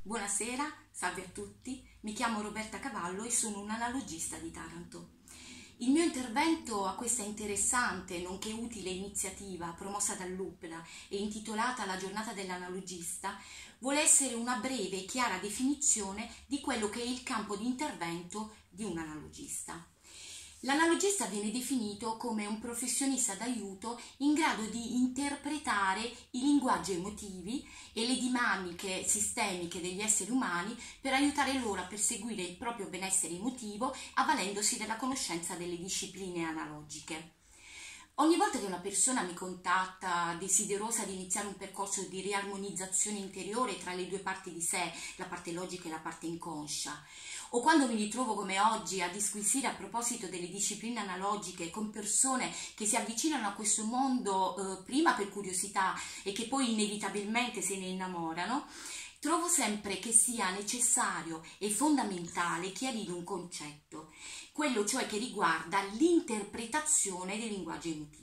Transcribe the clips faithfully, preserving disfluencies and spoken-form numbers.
Buonasera, salve a tutti, mi chiamo Roberta Cavallo e sono un analogista di Taranto. Il mio intervento a questa interessante nonché utile iniziativa promossa dall'U P L A e intitolata La giornata dell'analogista vuole essere una breve e chiara definizione di quello che è il campo di intervento di un analogista. L'analogista viene definito come un professionista d'aiuto in grado di interpretare i linguaggi emotivi e le dinamiche sistemiche degli esseri umani per aiutare loro a perseguire il proprio benessere emotivo avvalendosi della conoscenza delle discipline analogiche. Ogni volta che una persona mi contatta desiderosa di iniziare un percorso di riarmonizzazione interiore tra le due parti di sé, la parte logica e la parte inconscia, o quando mi ritrovo come oggi a disquisire a proposito delle discipline analogiche con persone che si avvicinano a questo mondo eh, prima per curiosità e che poi inevitabilmente se ne innamorano, trovo sempre che sia necessario e fondamentale chiarire un concetto, quello cioè che riguarda l'interpretazione dei linguaggi emotivi.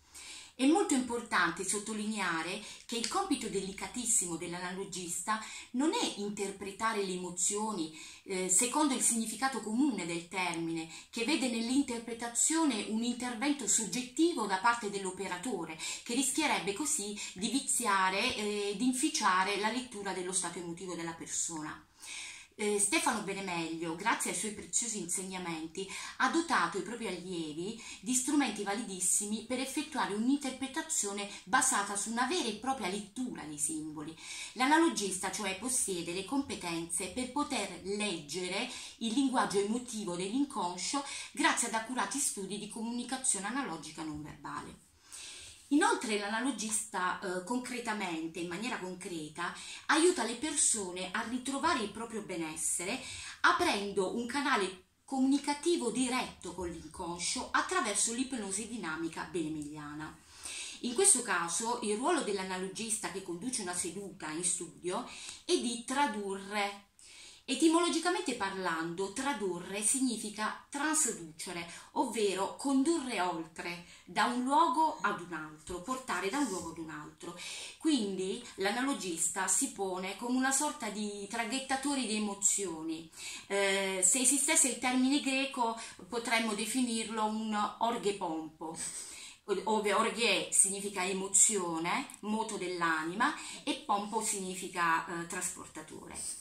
È molto importante sottolineare che il compito delicatissimo dell'analogista non è interpretare le emozioni eh, secondo il significato comune del termine, che vede nell'interpretazione un intervento soggettivo da parte dell'operatore, che rischierebbe così di viziare e di inficiare la lettura dello stato emotivo della persona. Eh, Stefano Benemeglio, grazie ai suoi preziosi insegnamenti, ha dotato i propri allievi di strumenti validissimi per effettuare un'interpretazione basata su una vera e propria lettura dei simboli. L'analogista, cioè, possiede le competenze per poter leggere il linguaggio emotivo dell'inconscio grazie ad accurati studi di comunicazione analogica non verbale. Inoltre l'analogista eh, concretamente, in maniera concreta, aiuta le persone a ritrovare il proprio benessere aprendo un canale comunicativo diretto con l'inconscio attraverso l'ipnosi dinamica benemelliana. In questo caso il ruolo dell'analogista che conduce una seduta in studio è di tradurre. Etimologicamente parlando, tradurre significa transducere, ovvero condurre oltre, da un luogo ad un altro, portare da un luogo ad un altro. Quindi l'analogista si pone come una sorta di traghettatore di emozioni. Eh, se esistesse il termine greco potremmo definirlo un orghepompo, dove orghè significa emozione, moto dell'anima, e pompo significa eh, trasportatore.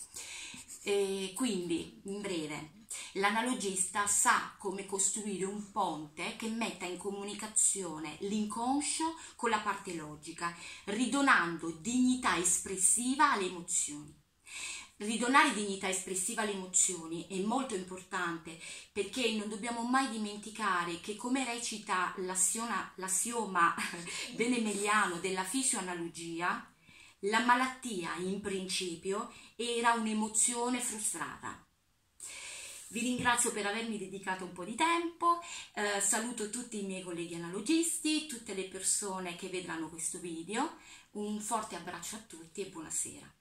E quindi, in breve, l'analogista sa come costruire un ponte che metta in comunicazione l'inconscio con la parte logica, ridonando dignità espressiva alle emozioni. Ridonare dignità espressiva alle emozioni è molto importante perché non dobbiamo mai dimenticare che, come recita l'assioma, l'assioma benemelliano della fisioanalogia, la malattia in principio era un'emozione frustrata. Vi ringrazio per avermi dedicato un po' di tempo, eh, saluto tutti i miei colleghi analogisti, tutte le persone che vedranno questo video, un forte abbraccio a tutti e buonasera.